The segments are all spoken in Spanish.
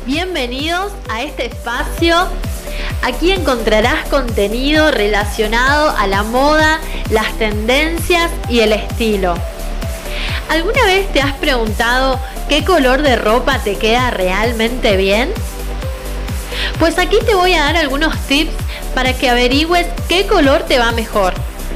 Bienvenidos a este espacio. Aquí encontrarás contenido relacionado a la moda, las tendencias y el estilo. ¿Alguna vez te has preguntado qué color de ropa te queda realmente bien? Pues aquí te voy a dar algunos tips para que averigües qué color te va mejor.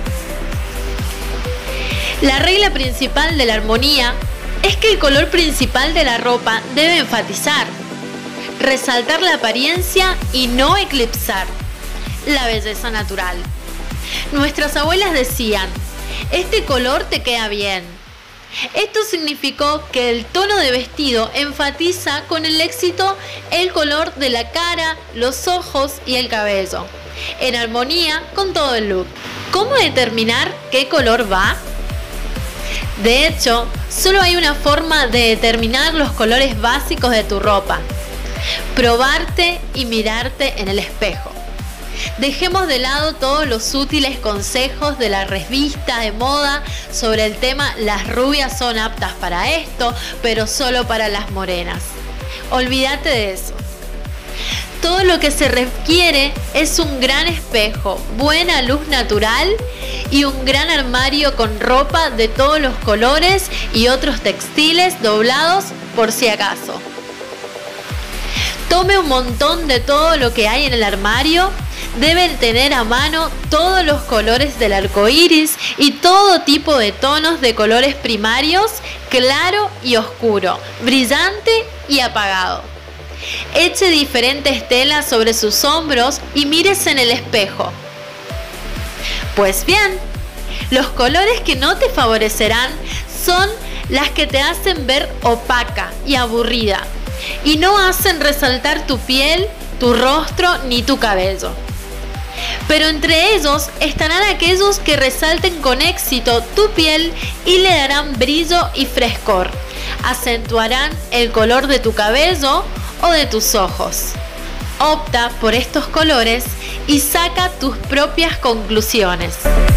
La regla principal de la armonía es que el color principal de la ropa debe enfatizar, resaltar la apariencia y no eclipsar la belleza natural. Nuestras abuelas decían, este color te queda bien. Esto significó que el tono de vestido enfatiza con el éxito el color de la cara, los ojos y el cabello, en armonía con todo el look. ¿Cómo determinar qué color va? De hecho, solo hay una forma de determinar los colores básicos de tu ropa: probarte y mirarte en el espejo. Dejemos de lado todos los útiles consejos de la revista de moda sobre el tema las rubias son aptas para esto, pero solo para las morenas. Olvídate de eso. Todo lo que se requiere es un gran espejo, buena luz natural y un gran armario con ropa de todos los colores y otros textiles doblados por si acaso. Tome un montón de todo lo que hay en el armario. Deben tener a mano todos los colores del arco iris y todo tipo de tonos de colores primarios, claro y oscuro, brillante y apagado. Eche diferentes telas sobre sus hombros y mírese en el espejo. Pues bien, los colores que no te favorecerán son las que te hacen ver opaca y aburrida y no hacen resaltar tu piel, tu rostro ni tu cabello. Pero entre ellos estarán aquellos que resalten con éxito tu piel y le darán brillo y frescor. Acentuarán el color de tu cabello o de tus ojos. Opta por estos colores y saca tus propias conclusiones.